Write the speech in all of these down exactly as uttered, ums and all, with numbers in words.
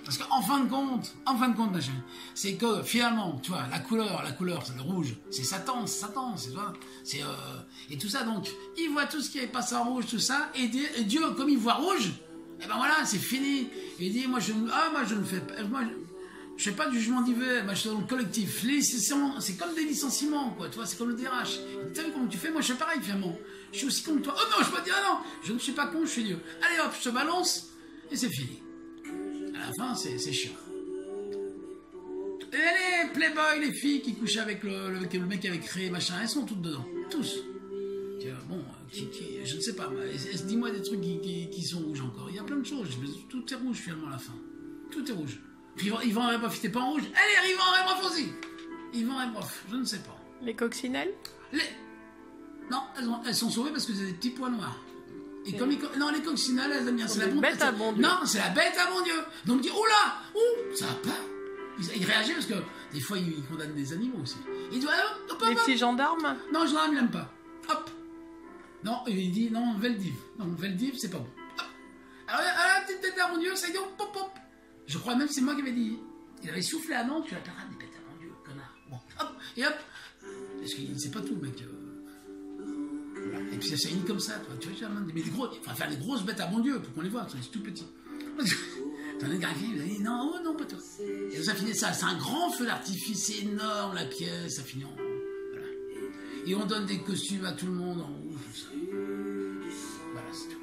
Parce qu'en fin de compte, en fin de compte, machin, c'est que finalement, tu vois, la couleur, la couleur, c'est le rouge, c'est Satan, c'est Satan, c'est toi, c'est euh, et tout ça. Donc, il voit tout ce qui est passé en rouge, tout ça, et, et Dieu, comme il voit rouge, et ben voilà, c'est fini. Et il dit, moi je, ah, moi je ne fais pas, moi, je, je fais pas de jugement divin, moi je suis dans le collectif. C'est comme des licenciements, quoi, tu vois, c'est comme le D R H. Tu as vu comment tu fais? Moi je fais pareil finalement. Je suis aussi con que toi. Oh non, je peux te dire, ah non, je ne suis pas con, je suis Dieu. Allez hop, je te balance, et c'est fini. À la fin, c'est chiant. Et les playboys, les filles qui couchaient avec le, le, le mec qui avait créé, machin, elles sont toutes dedans. Tous. Bon, qui, qui, je ne sais pas, dis-moi des trucs qui, qui, qui sont rouges encore. Il y a plein de choses. Tout est rouge finalement à la fin. Tout est rouge. Puis Yvan Rebroff, t'es pas en rouge. Allez, Yvan Rebroff aussi. Yvan Rebroff, je ne sais pas. Les coccinelles? Les... Non, elles, ont, elles sont sauvées parce que c'est des petits points noirs. Et comme les, non, les coccinelles, elles aiment bien. C'est la bête à bon Dieu. Non, c'est la bête à bon Dieu. Donc, dit, oh là, ouh, ça va pas. Il, il réagit parce que des fois, il, il condamne des animaux aussi. Il dit, ah, hop, hop, les petits gendarmes? Non, gendarme, il n'aime pas. Hop. Non, il dit, non, Veldiv. Non, Veldiv, c'est pas bon. Hop. Alors, ah, petite bête à mon Dieu, ça y est, pop, pop. Je crois même que c'est moi qui avais dit. Il avait soufflé à Nantes, tu l'appelleras des bêtes à mon Dieu, connard. Bon, hop, et hop. Parce qu'il ne sait pas tout, mec. Voilà. Et puis ça s'est mis comme ça, toi. Tu vois, mais des gros, enfin, faire des grosses bêtes à mon Dieu pour qu'on les voit, c'est tout petit. T'en as grave, il a dit non, oh non, pas toi. Et ça finit ça, c'est un grand feu d'artifice, c'est énorme la pièce, ça finit en voilà. Et on donne des costumes à tout le monde en rouge, tout ça. Voilà, c'est tout.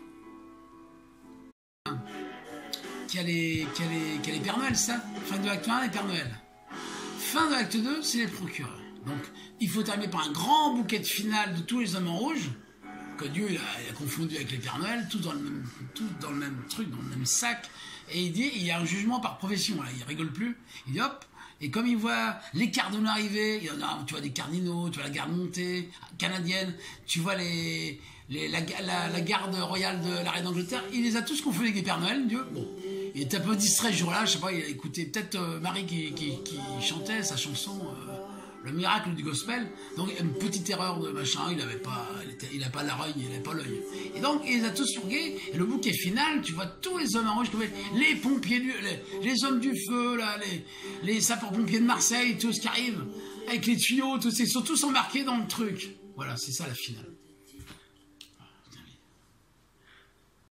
Qui a les, qui a les, qui a les Pères Noël, ça. Fin de l'acte un, les Pères Noël. Fin de l'acte deux, c'est les procureurs. Donc, il faut terminer par un grand bouquet de finale de tous les hommes en rouge, que Dieu il a, il a confondu avec les Pères Noël, tout dans, le même, tout dans le même truc, dans le même sac. Et il dit, il y a un jugement par profession, là, il rigole plus. Il dit hop, et comme il voit les cardinaux arriver, il y en a, tu vois des cardinaux, tu vois la garde montée canadienne, tu vois les, les, la, la, la garde royale de la reine d'Angleterre, il les a tous confondus avec les Pères Noël, Dieu. Bon, il était un peu distrait ce jour-là, je sais pas, il a écouté peut-être euh, Marie qui, qui, qui chantait sa chanson. Euh, Le miracle du gospel, donc une petite erreur de machin, il avait pas, il, était, il a pas l'oreille, il avait pas l'œil. Et donc il les a tous fourgués. Et le bouquet final, tu vois tous les hommes en rouge, les pompiers, du, les, les hommes du feu, là, les, les sapeurs-pompiers de Marseille, tous qui arrivent avec les tuyaux, tous, ils sont tous embarqués dans le truc. Voilà, c'est ça la finale.